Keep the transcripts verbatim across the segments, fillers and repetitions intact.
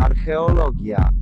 Archeologia.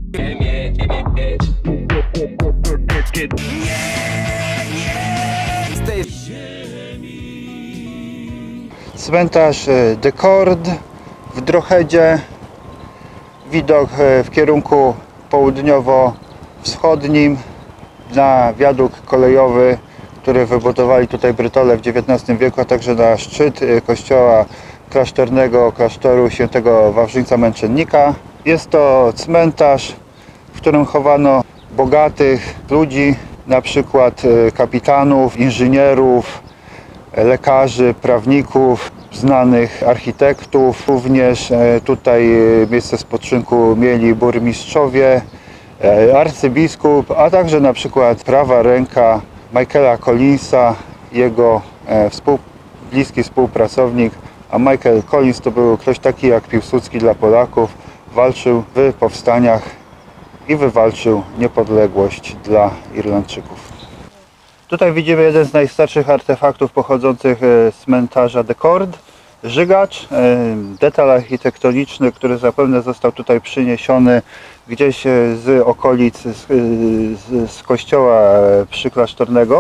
Cmentarz De Cord w Drohedzie. Widok w kierunku południowo-wschodnim na wiadukt kolejowy, który wybudowali tutaj Brytole w dziewiętnastym wieku, a także na szczyt kościoła klasztornego klasztoru świętego Wawrzyńca Męczennika. Jest to cmentarz, w którym chowano bogatych ludzi, na przykład kapitanów, inżynierów, lekarzy, prawników, znanych architektów. Również tutaj miejsce spoczynku mieli burmistrzowie, arcybiskup, a także na przykład prawa ręka Michaela Collinsa, jego współ, bliski współpracownik. A Michael Collins to był ktoś taki jak Piłsudski dla Polaków. Walczył w powstaniach i wywalczył niepodległość dla Irlandczyków. Tutaj widzimy jeden z najstarszych artefaktów pochodzących z cmentarza De Cord. Żygacz, detal architektoniczny, który zapewne został tutaj przyniesiony gdzieś z okolic, z, z, z kościoła przyklasztornego.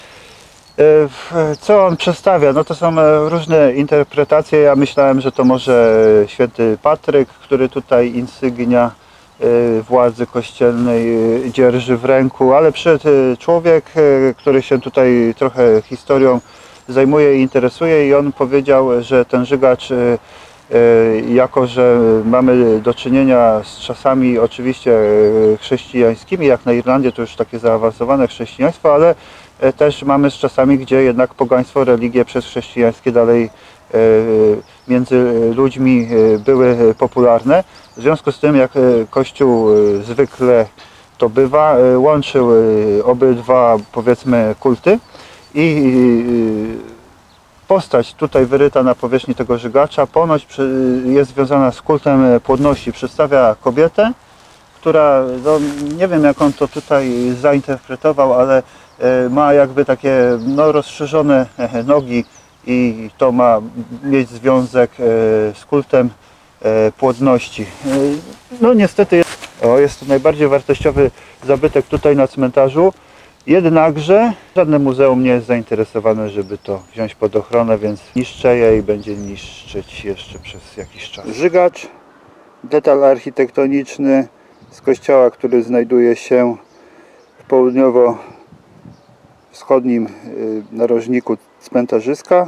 Co on przedstawia? No to są różne interpretacje. Ja myślałem, że to może święty Patryk, który tutaj insygnia władzy kościelnej dzierży w ręku, ale przyszedł człowiek, który się tutaj trochę historią zajmuje i interesuje, i on powiedział, że ten żygacz, jako że mamy do czynienia z czasami oczywiście chrześcijańskimi, jak na Irlandię to już takie zaawansowane chrześcijaństwo, ale też mamy z czasami, gdzie jednak pogaństwo, religie przez chrześcijańskie dalej między ludźmi były popularne. W związku z tym, jak Kościół zwykle to bywa, łączył obydwa, powiedzmy, kulty, i postać tutaj wyryta na powierzchni tego żygacza ponoć jest związana z kultem płodności. Przedstawia kobietę, która, no, nie wiem jak on to tutaj zainterpretował, ale ma jakby takie no, rozszerzone nogi i to ma mieć związek z kultem płodności. No niestety o, jest to najbardziej wartościowy zabytek tutaj na cmentarzu, jednakże żadne muzeum nie jest zainteresowane, żeby to wziąć pod ochronę, więc niszczy je i będzie niszczyć jeszcze przez jakiś czas. Żygacz, detal architektoniczny z kościoła, który znajduje się w południowo-wschodnim narożniku cmentarzyska.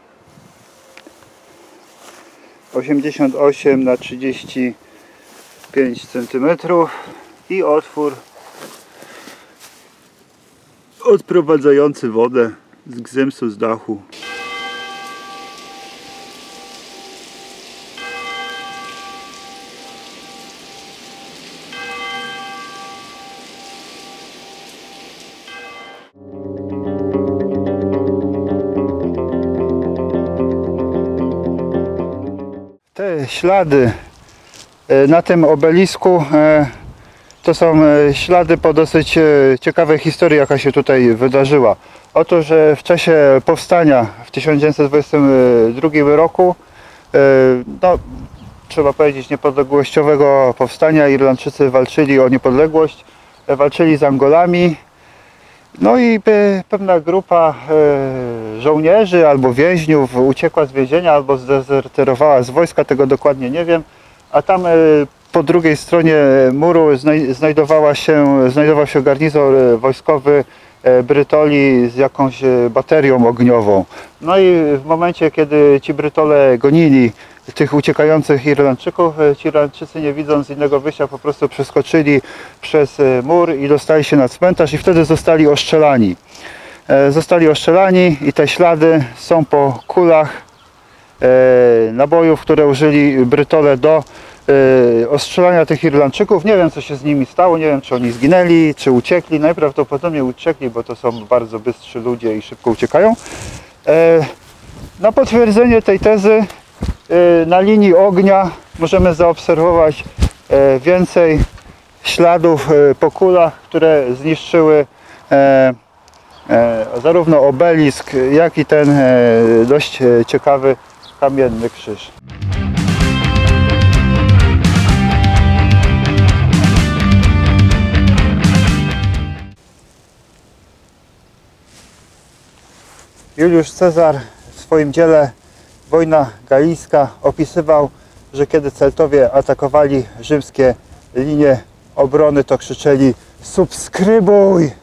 osiemdziesiąt osiem na trzydzieści pięć centymetrów i otwór odprowadzający wodę z gzymsu z dachu. Te ślady na tym obelisku to są ślady po dosyć ciekawej historii, jaka się tutaj wydarzyła. Otóż w czasie powstania w tysiąc dziewięćset dwudziestym drugim roku, no, trzeba powiedzieć niepodległościowego powstania, Irlandczycy walczyli o niepodległość, walczyli z Angolami. No i pewna grupa żołnierzy albo więźniów uciekła z więzienia albo zdezerterowała z wojska, tego dokładnie nie wiem, a tam po drugiej stronie muru znajdowała się, znajdował się garnizon wojskowy Brytoli z jakąś baterią ogniową. No i w momencie, kiedy ci Brytole gonili tych uciekających Irlandczyków, ci Irlandczycy, nie widząc innego wyjścia, po prostu przeskoczyli przez mur i dostali się na cmentarz i wtedy zostali ostrzelani. Zostali ostrzelani i te ślady są po kulach nabojów, które użyli Brytole do ostrzelania tych Irlandczyków. Nie wiem, co się z nimi stało, nie wiem, czy oni zginęli, czy uciekli. Najprawdopodobniej uciekli, bo to są bardzo bystrzy ludzie i szybko uciekają. Na potwierdzenie tej tezy na linii ognia możemy zaobserwować więcej śladów po kulach, które zniszczyły zarówno obelisk, jak i ten dość ciekawy kamienny krzyż. Juliusz Cezar w swoim dziele Wojna Galijska opisywał, że kiedy Celtowie atakowali rzymskie linie obrony, to krzyczeli: subskrybuj!